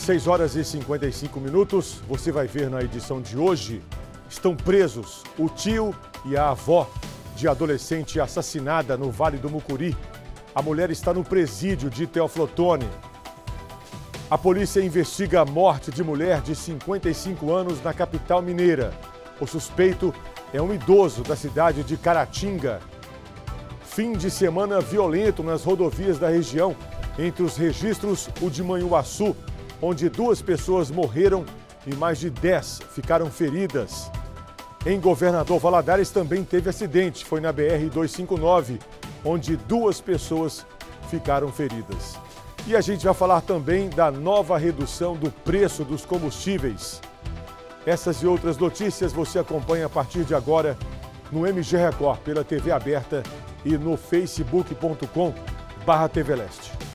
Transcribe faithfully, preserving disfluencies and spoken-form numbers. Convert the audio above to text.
seis horas e cinquenta e cinco minutos, você vai ver na edição de hoje, estão presos o tio e a avó de adolescente assassinada no Vale do Mucuri. A mulher está no presídio de Teófilo Otoni. A polícia investiga a morte de mulher de cinquenta e cinco anos na capital mineira. O suspeito é um idoso da cidade de Caratinga. Fim de semana violento nas rodovias da região. Entre os registros, o de Manhuaçu, onde duas pessoas morreram e mais de dez ficaram feridas. Em Governador Valadares também teve acidente. Foi na B R duzentos e cinquenta e nove, onde duas pessoas ficaram feridas. E a gente vai falar também da nova redução do preço dos combustíveis. Essas e outras notícias você acompanha a partir de agora no M G Record, pela T V aberta e no facebook ponto com barra T V Leste.